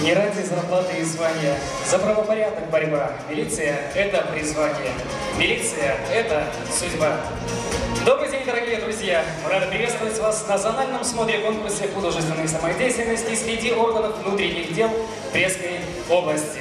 Не ради зарплаты и звания, за правопорядок борьба. Милиция – это призвание. Милиция – это судьба. Добрый день, дорогие друзья! Мы рады приветствовать вас на зональном смотре конкурсе художественной самодеятельности среди органов внутренних дел Брестской области.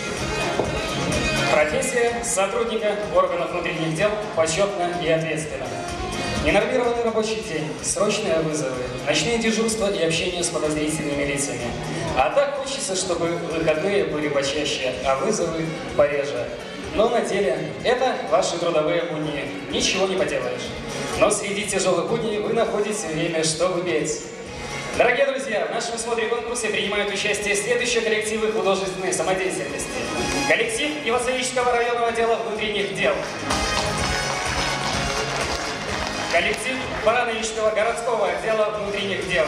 Профессия сотрудника органов внутренних дел почетна и ответственна. Ненормированный рабочий день, срочные вызовы, ночные дежурства и общение с подозрительными лицами. А так хочется, чтобы выходные были почаще, а вызовы пореже. Но на деле это ваши трудовые будни, ничего не поделаешь. Но среди тяжелых будней вы находите время, чтобы петь. Дорогие друзья, в нашем смотре конкурсе принимают участие следующие коллективы художественной самодеятельности. Коллектив Ивацевического районного отдела внутренних дел. Коллектив Барановичского городского отдела внутренних дел.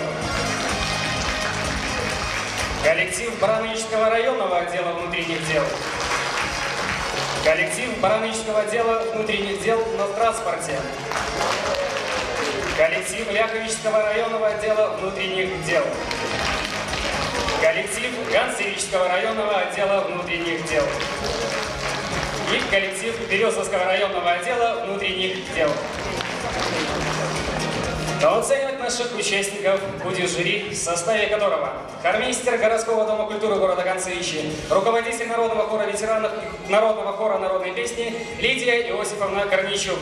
Коллектив Барановичского районного отдела внутренних дел. Коллектив Барановичского отдела внутренних дел на транспорте. Коллектив Ляховического районного отдела внутренних дел. Коллектив Ганцевического районного отдела внутренних дел. И коллектив Березовского районного отдела внутренних дел. Но оценивать наших участников будет жюри, в составе которого хормейстер городского дома культуры города Ганцевичи, руководитель народного хора ветеранов народного хора народной песни Лидия Иосифовна Корничук.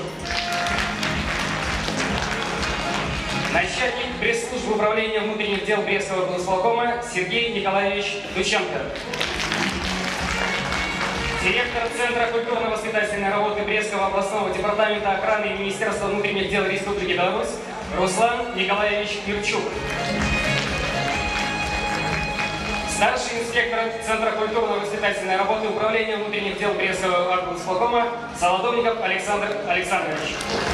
Начальник пресс-службы управления внутренних дел Брестского облсполкома Сергей Николаевич Дученко. Директор Центра культурно-воспитательной работы Брестского областного департамента охраны и Министерства внутренних дел Республики Беларусь Руслан Николаевич Юрчук. Старший инспектор Центра культурно-воспитательной работы Управления внутренних дел Брестского облсполкома Солодовников Александр Александрович.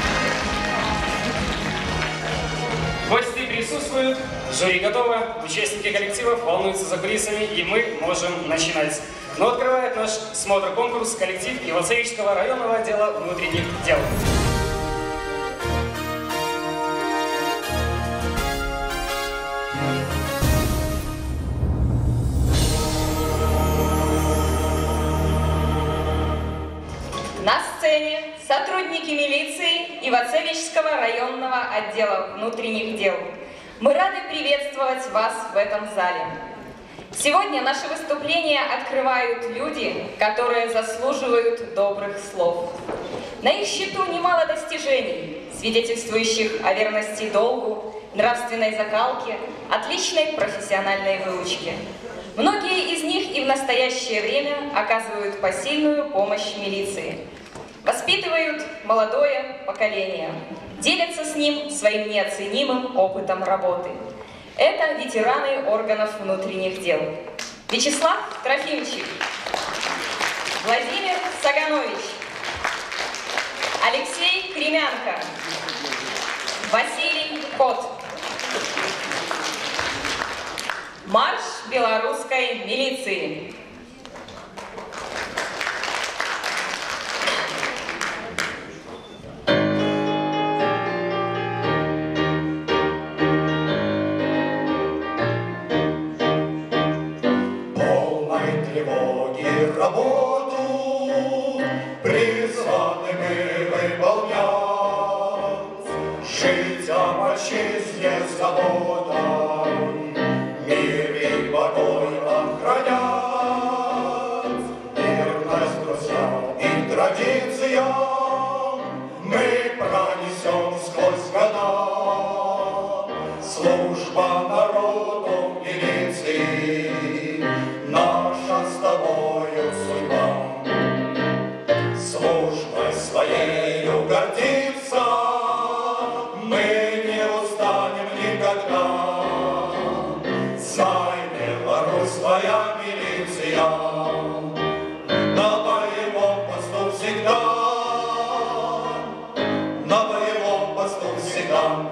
Гости присутствуют, жюри готово, участники коллективов волнуются за кулисами, и мы можем начинать. Но открывает наш смотр-конкурс коллектив Ивацевического районного отдела внутренних дел. На сцене сотрудники милиции Ивацевического районного отдела внутренних дел. Мы рады приветствовать вас в этом зале. Сегодня наше выступление открывают люди, которые заслуживают добрых слов. На их счету немало достижений, свидетельствующих о верности долгу, нравственной закалке, отличной профессиональной выучке. Многие из них и в настоящее время оказывают посильную помощь милиции. Воспитывают молодое поколение, делятся с ним своим неоценимым опытом работы. Это ветераны органов внутренних дел. Вячеслав Трофимчик, Владимир Саганович, Алексей Кремянко, Василий Кот. Марш белорусской милиции. Работу призваны мы выполнять, жить о отчизне с заботой, мир и покой охранять, верность друзьям и традициям мы пронесем сквозь года. Служба народу милиции наша с тобою судьба. Службой своею гордиться мы не устанем никогда. Знай, Беларусь, твоя милиция на боевом посту всегда, на боевом посту всегда.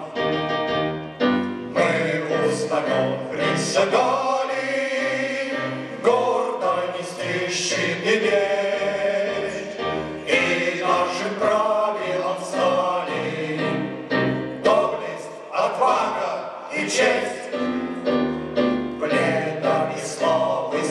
Мы узнаем присягали гордо нести щит и меч, и нашим правилам стали доблесть, отвага и честь. Пледа и славы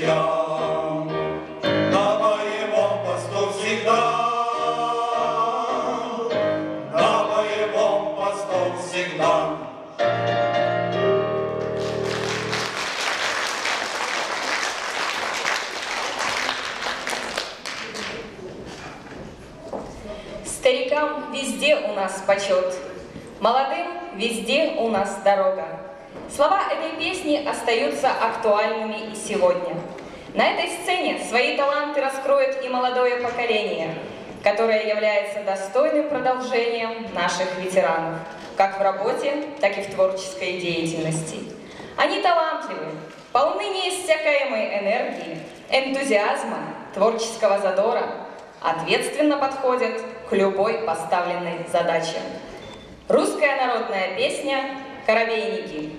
всегда, на боевом посту всегда, на боевом посту всегда. Старикам везде у нас почет, молодым везде у нас дорога. Слова этой песни остаются актуальными и сегодня. На этой сцене свои таланты раскроет и молодое поколение, которое является достойным продолжением наших ветеранов, как в работе, так и в творческой деятельности. Они талантливы, полны неиссякаемой энергии, энтузиазма, творческого задора, ответственно подходят к любой поставленной задаче. Русская народная песня «Коробейники».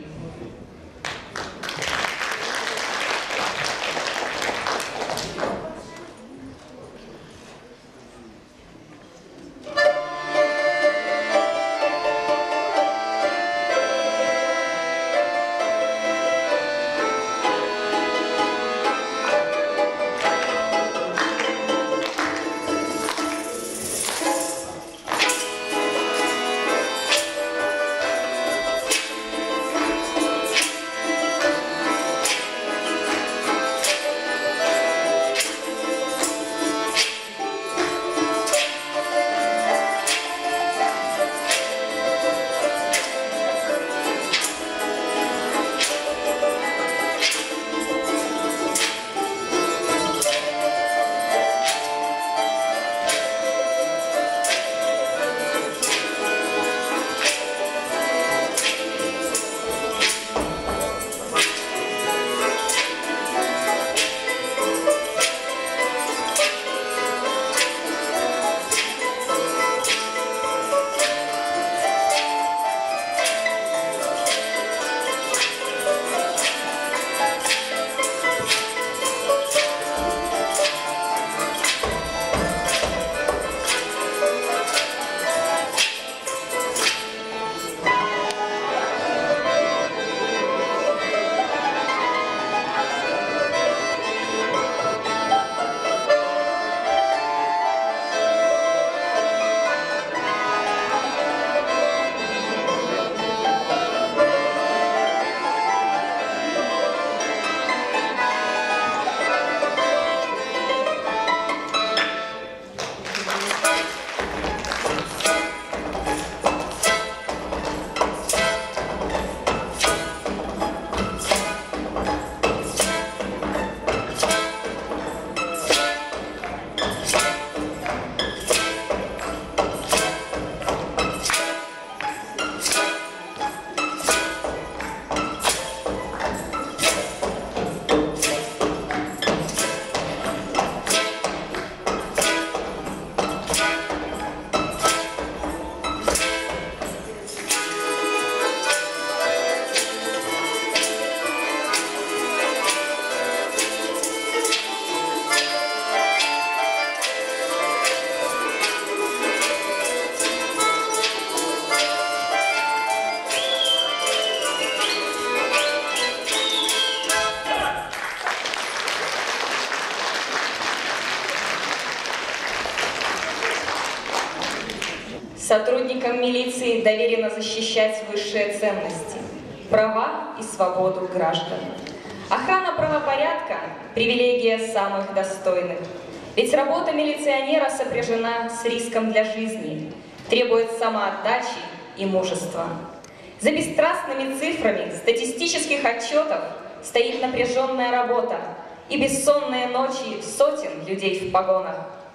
Сотрудникам милиции доверено защищать высшие ценности – права и свободу граждан. Охрана правопорядка – привилегия самых достойных. Ведь работа милиционера сопряжена с риском для жизни, требует самоотдачи и мужества. За бесстрастными цифрами статистических отчетов стоит напряженная работа и бессонные ночи сотен людей в погонах.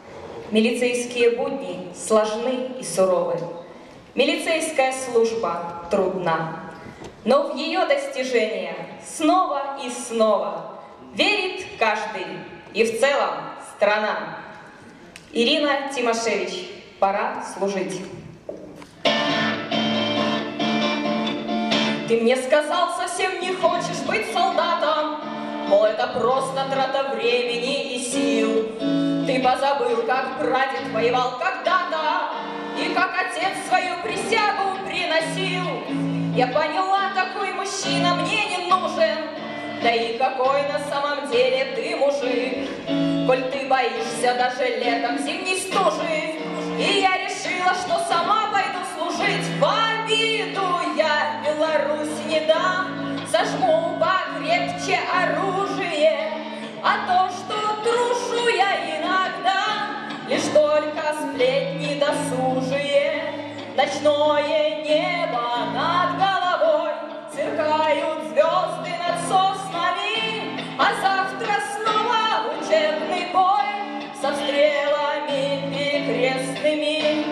Милицейские будни сложны и суровы. Милицейская служба трудна. Но в ее достижение снова и снова верит каждый, и в целом страна. Ирина Тимошевич, пора служить. Ты мне сказал, совсем не хочешь быть солдатом, мол, это просто трата времени и сил. Ты позабыл, как прадед воевал когда-то, и как отец свою присягу приносил. Я поняла, такой мужчина мне не нужен, Да и какой на самом деле ты мужик, коль ты боишься даже летом зимней стужи. И я решила, что сама пойду служить. В обиду я Беларусь не дам, сожму покрепче оружие. А то, что трушу я иногда, лишь только сплетни досужие. Ночное небо над головой, сверкают звезды над соснами, а завтра снова учебный бой со стрелами перекрестными.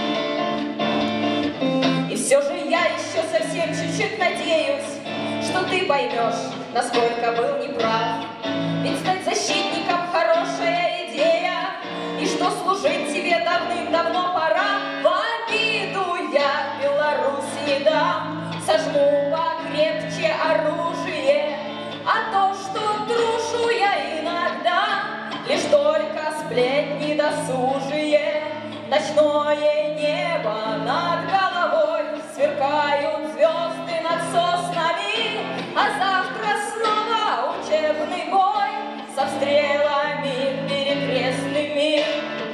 И все же я еще совсем чуть-чуть надеюсь, что ты поймешь, насколько был неправ. Ведь стать защитником хорошая идея, и что служить тебе давным-давно пора. В обиду я Беларусь не дам, сожму покрепче оружие. А то, что трушу я иногда, лишь только сплетни досужие. Ночное небо над головой, сверкают звезды над соснами, а завтра снова учебный бой со стрелами перекрестными.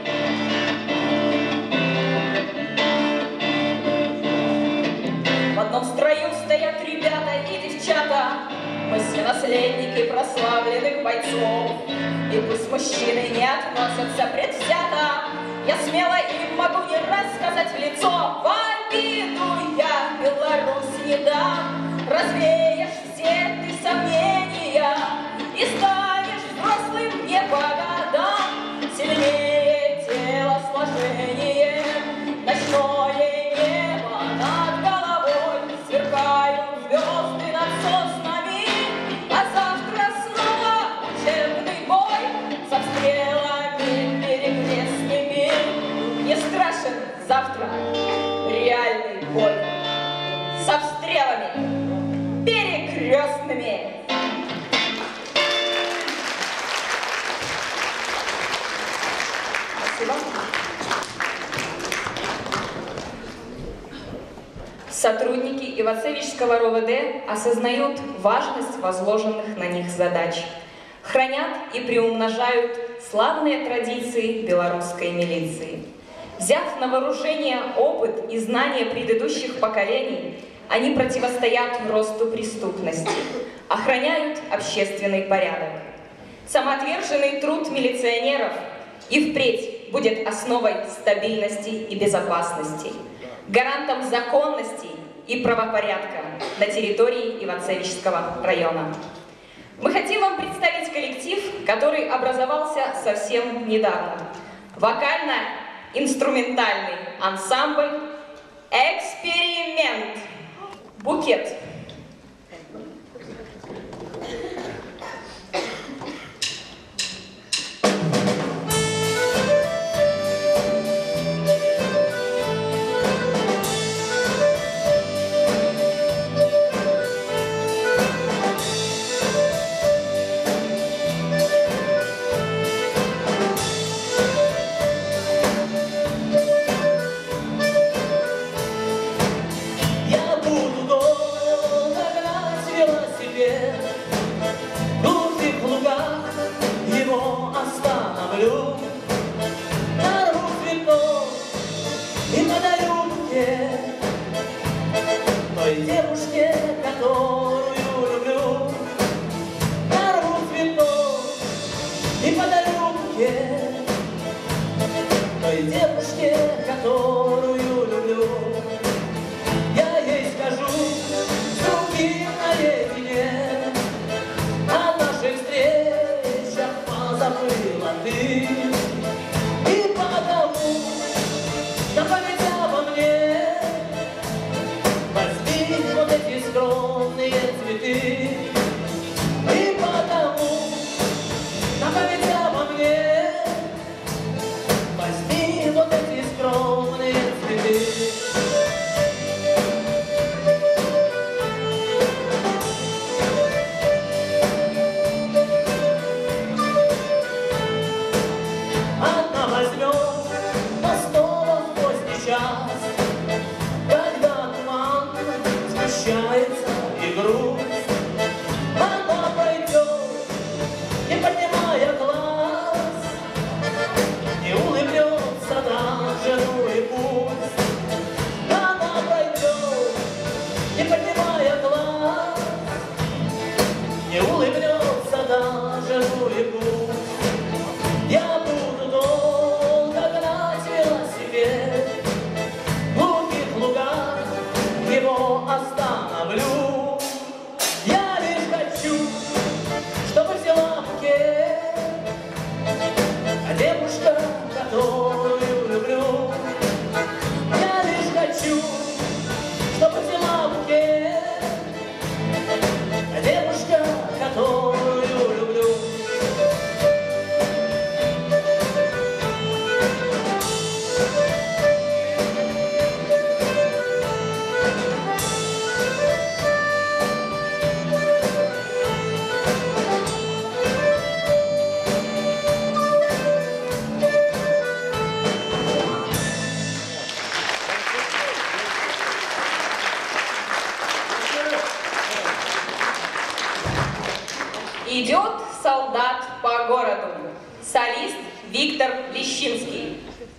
В одном строю стоят ребята и девчата, мы все наследники прославленных бойцов. И пусть мужчины не относятся предвзято, я смело им могу не раз сказать в лицо: в обиду я Беларусь не дам. Развеешь все ты сомнения и станешь взрослым не по годам, сильнее телосложение. Ночное небо над головой, сверкают звезды над соснами, а завтра снова учебный бой со стрелами перекрестными. Не страшен завтра реальный бой со стрелами перекрестными. Спасибо. Сотрудники Ивацевичского РОВД осознают важность возложенных на них задач, хранят и приумножают славные традиции белорусской милиции. Взяв на вооружение опыт и знания предыдущих поколений, они противостоят росту преступности, охраняют общественный порядок. Самоотверженный труд милиционеров и впредь будет основой стабильности и безопасности, гарантом законности и правопорядка на территории Ивацевичского района. Мы хотим вам представить коллектив, который образовался совсем недавно. Вокально-инструментальный ансамбль «Эксперимент». Букет. Девушке, которую люблю, нарву цветов и подарю букет. Той девушке, которую люблю, я ей скажу с другим наедине. О наших встречах позабыла ты, и потому на память обо мне вот эти скромные цветы, и потому на память обо мне возьми вот эти скромные Идет солдат по городу. Солист Виктор Лещинский.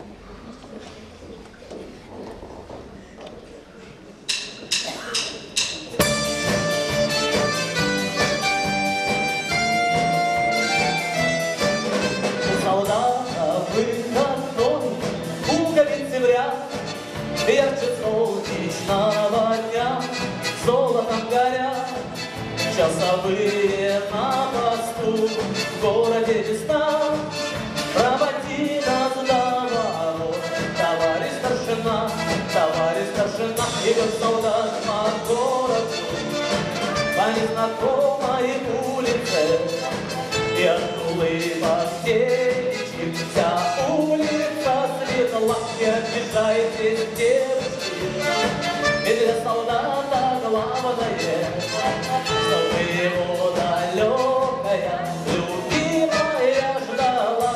Солдата выходной, пуговицы в ряд, ярче солнечного дня, золотом горят часовые на посту. В городе весна, проводи нас до ворот. Товарищ старшина, идет солдат по городу, по незнакомой улице, и от улыбок девичьих вся улица светла, и обижаетесь девушки. Ведь для солдата главное, чтобы его далекая любимая ждала.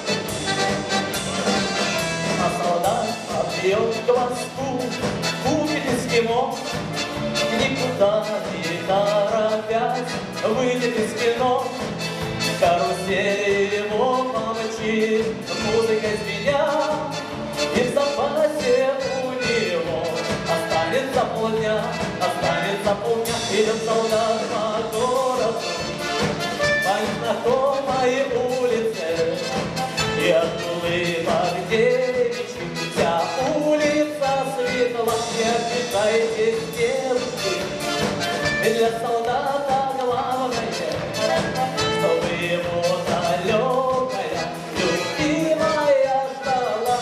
А солдат отбьет гвоздку, купит эскимо, никуда не торопясь выйдет из кино. Карусель его помчит, музыкой звеня, и в запасе у него останется полдня. Идет солдат по городу, по незнакомой улице, и от улыбок девичьих вся улица светла, и обижаетесь девушки. Ведь для солдата главное, чтобы его далекая любимая ждала.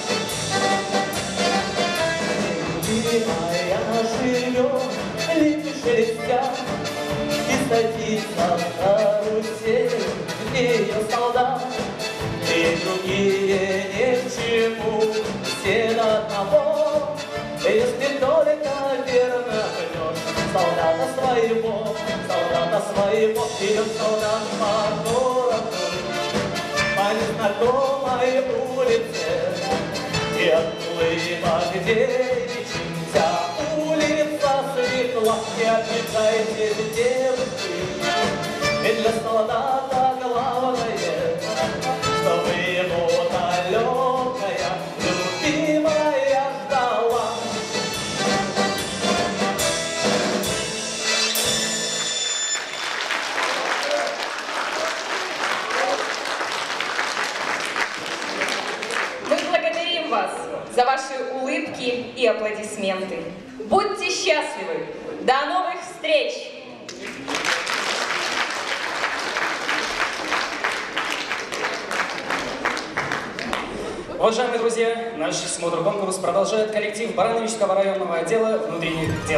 Любимая живет, липы шелестят, и садится в карусель, где ее солдат. И другие ни к чему, все до одного, если только верно ждешь солдата своего. Идет солдат по городу, по незнакомой улице, и от улыбок девичьих вся улица светла, и обижаетесь девушки. Ведь для солдата главное, чтобы его далекая любимая ждала. Мы благодарим вас за ваши улыбки и аплодисменты. Будьте счастливы! До новых встреч! Уважаемые друзья, наш смотр-конкурс продолжает коллектив Барановичского районного отдела внутренних дел.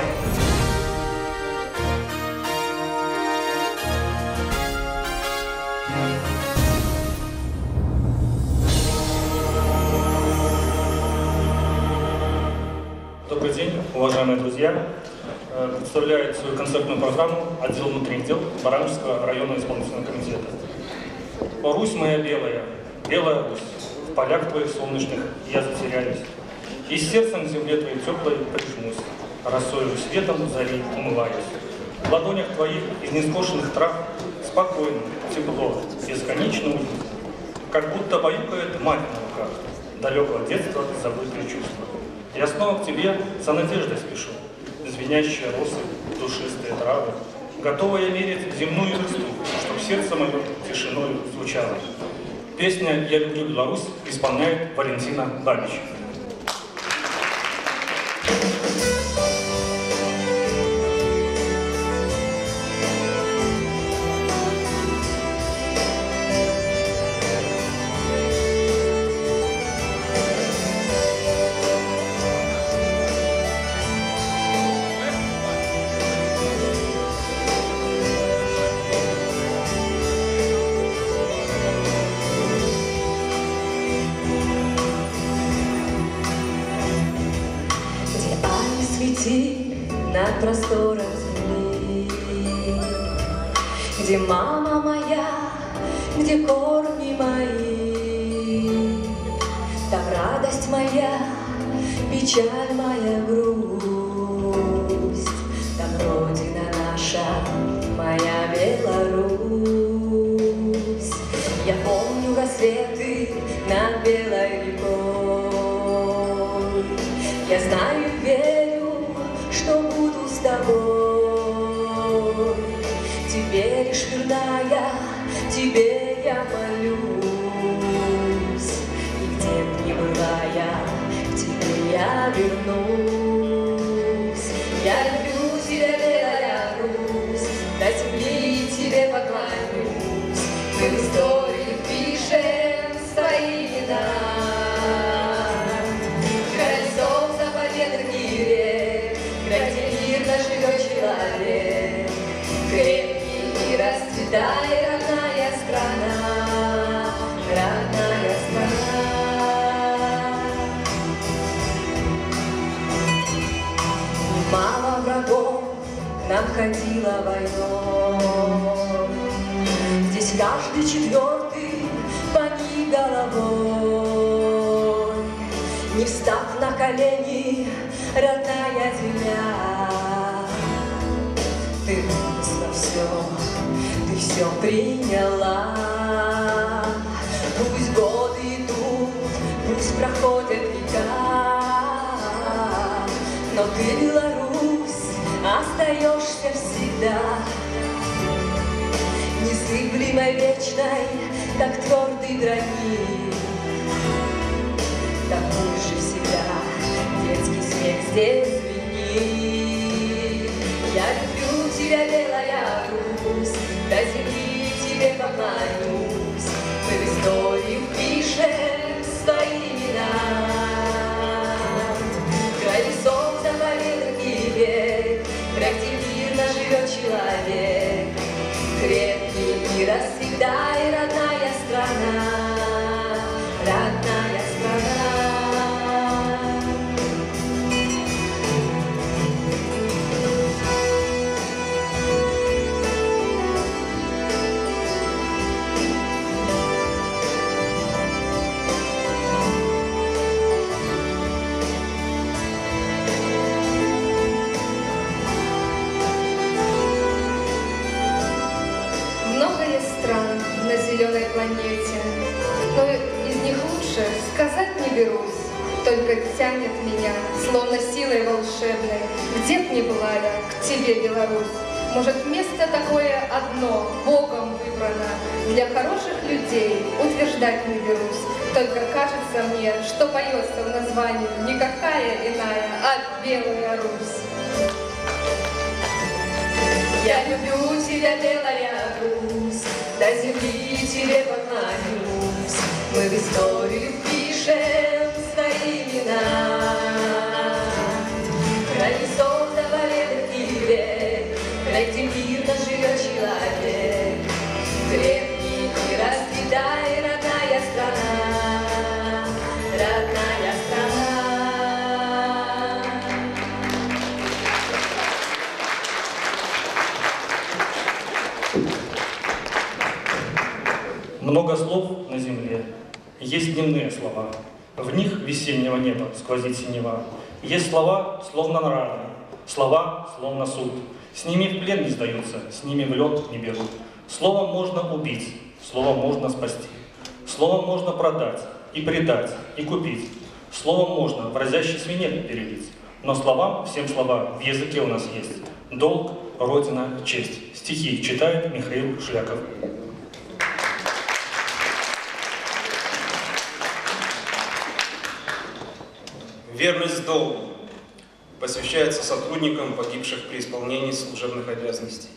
Добрый день, уважаемые друзья. Представляет свою концертную программу отдел внутренних дел Барановичского районного исполнительного комитета. О, Русь моя белая, белая Русь, в полях твоих солнечных я затеряюсь, и сердцем к земле твоей теплой прижмусь, росою светом зари умываюсь. В ладонях твоих из нескошенных трав спокойно, тепло, бесконечно уют, как будто баюкает мать на руках, далекого детства забытые чувства. Я снова к тебе за надеждой спешу, звенящие росы, душистые травы, готовая мерить земную высоту, чтоб сердце мое тишиной звучало. Песня «Я люблю Беларусь» исполняет Валентина Бабич. Над простором земли, где мама моя, где корни мои, там радость моя, печаль моя, грусть, там Родина наша, моя Беларусь. верная, тебе я молюсь. И где б ни была я, к тебе я вернусь. Я люблю тебя, белая Русь, до земли тебе поклонюсь. Мы в историю пишем свои имена. Колесом заповедных рек, где мирно живет человек. Крепкий и расцветай, родная страна, родная страна. Мало врагов к нам ходила войной. Здесь каждый четвертый погиб головой. Не встав на колени, родная земля, ты вынесла все, ты все приняла. Пусть годы идут, пусть проходят века, но ты, Беларусь, остаешься всегда. Незыблемой, вечной, как твердый гранит. Такой же всегда детский смех здесь звенит. Я люблю тебя, белая Русь, до земли тебе поклонюсь. Мы в историю пишем свои имена. Колесом заповедных век, где мирно живет человек. Крепкий и расцветай, родная страна, родная страна. На зеленой планете, но из них лучше сказать не берусь. Только тянет меня, словно силой волшебной, где б ни была я, к тебе, Беларусь. Может, место такое одно, Богом выбрано, для хороших людей утверждать не берусь. Только кажется мне, что поется в названии никакая иная, а Белая Русь. Я люблю тебя, белая Русь, до земли тебе поклонюсь. Мы в историю пишем свои имена. Колесом заповедных век, где мирно живет человек. Крепкий и расцветай, родная страна, родная страна. Много слов на земле, есть дневные слова. В них весеннего неба сквозит синева. Есть слова, словно раны, слова, словно суд. С ними в плен не сдаются, с ними в лед не берут. Словом можно убить, словом можно спасти. Словом можно продать, и предать, и купить. Словом можно в разящий свинец перелить. Но словам, всем словам в языке у нас есть. Долг, Родина, честь. Стихи читает Михаил Шляков. Верность долгу посвящается сотрудникам, погибших при исполнении служебных обязанностей.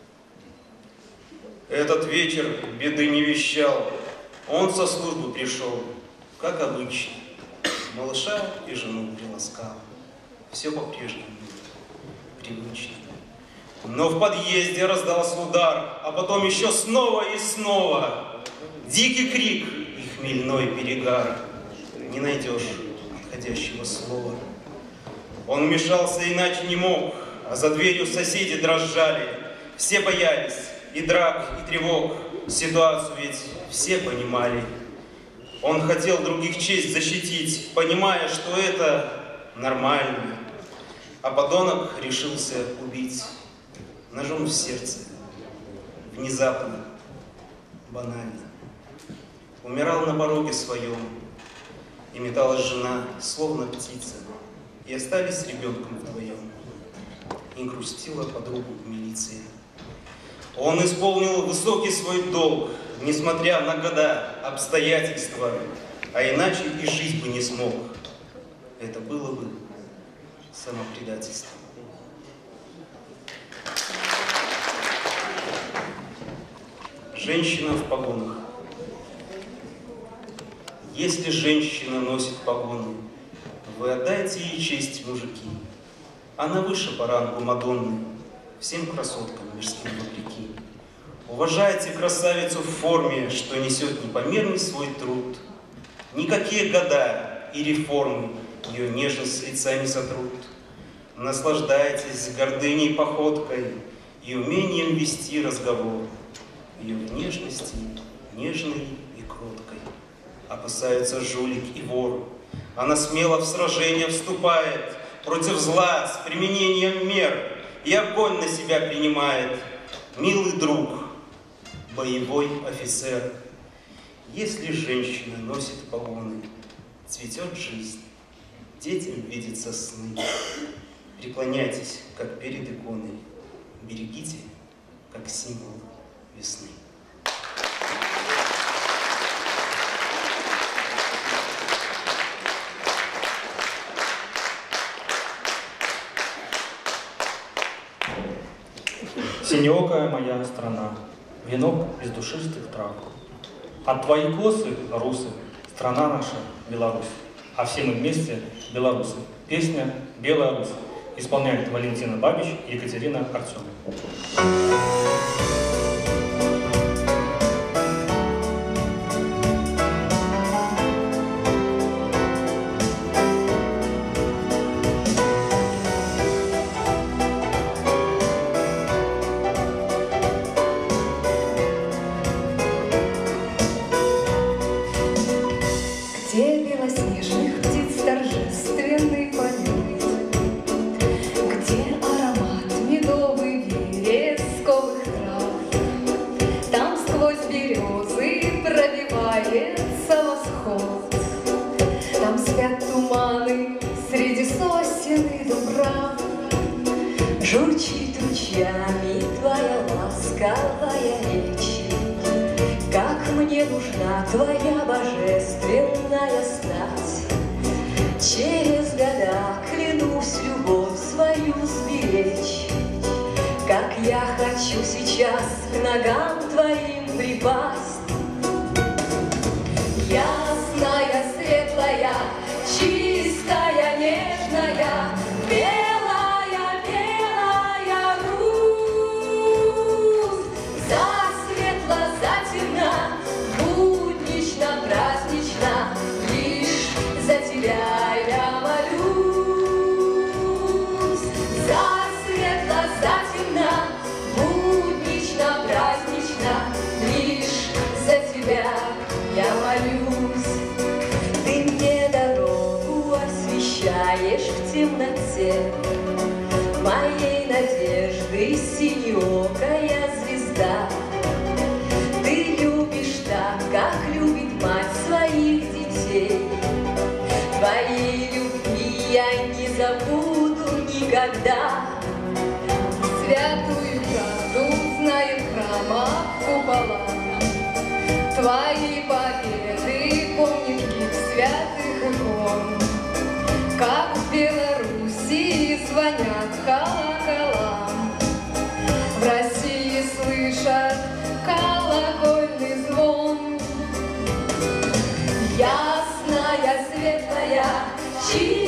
Этот вечер беды не вещал, он со службы пришел, как обычно, малыша и жену приласкал. Все по-прежнему, привычно. Но в подъезде раздался удар, а потом еще снова и снова. Дикий крик и хмельной перегар. Не найдешь подходящего слова. Он вмешался иначе не мог, а за дверью соседи дрожали. Все боялись и драк, и тревог. Ситуацию ведь все понимали. Он хотел других честь защитить, понимая, что это нормально. А подонок решился убить ножом в сердце. Внезапно, банально. Умирал на пороге своем, и металась жена, словно птица, и остались с ребенком вдвоем. И грустила подругу в милиции. Он исполнил высокий свой долг, несмотря на года, обстоятельства, а иначе и жить бы не смог. Это было бы самопредательство. Женщина в погонах. Если женщина носит погоны, вы отдайте ей честь, мужики. Она выше по рангу Мадонны, всем красоткам мирским вопреки. Уважайте красавицу в форме, что несет непомерный свой труд. Никакие года и реформы ее нежность с лица не сотрут. Наслаждайтесь гордыней походкой и умением вести разговор. Ее внешности нежной и кроткой опасаются жулик и вор. Она смело в сражение вступает против зла с применением мер и огонь на себя принимает. Милый друг, боевой офицер, если женщина носит погоны, цветет жизнь, детям видятся сны. Преклоняйтесь, как перед иконой, берегите, как символ весны. Синеокая моя страна, венок из душистых трав. От твоей косы, русы, страна наша, Беларусь. А все мы вместе белорусы. Песня «Белая Русь» исполняют Валентина Бабич и Екатерина Артемова. Где белоснежных птиц торжественный полет, где аромат медовый вересковых трав, там сквозь березы пробивается восход, там спят туманы среди сосен и дубрав. Журчит ручьями твоя ласковая речь, как мне нужна твоя божественная стать. Через года клянусь любовь свою сберечь, как я хочу сейчас к ногам твоим припасть. Ясная, светлая, чистая, нежная, белая, белая Русь. Засветла, затемна, буднично, празднично, лишь за тебя я молюсь. Засветла, затемна, буднично, празднично, лишь за тебя я молюсь. Ты мне дорогу освещаешь в темноте, моей надежды синеокая звезда. Ты любишь так, как любит мать своих детей. Твоей любви я не забуду никогда. Святую правду знает храма купола, твои победы помнит лик святых икон. Как в Белоруссии звонят колокола, в России слышат колокольный звон. Ясная, светлая, чистая,